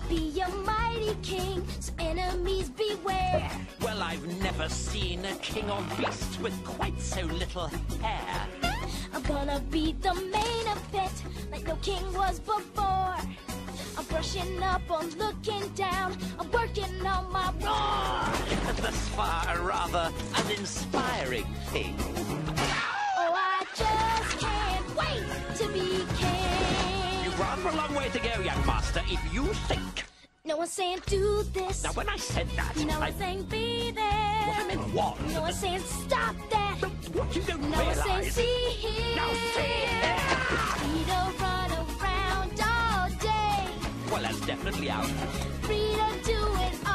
be a mighty king, so enemies beware. Well, I've never seen a king or beast with quite so little hair. I'm gonna be the main event, like no king was before. I'm brushing up, I'm looking down, I'm working on my roar. Thus far, a rather uninspiring thing. Oh, I just can't wait to be king. You've rather a long way to go, young master, if you think. No one's saying do this. Now, when I said that, No one's saying be there. What I meant was... No one's saying stop that. What you don't No one's saying realise... see here. Now see here! Free to run around all day. Well, that's definitely out. Free to do it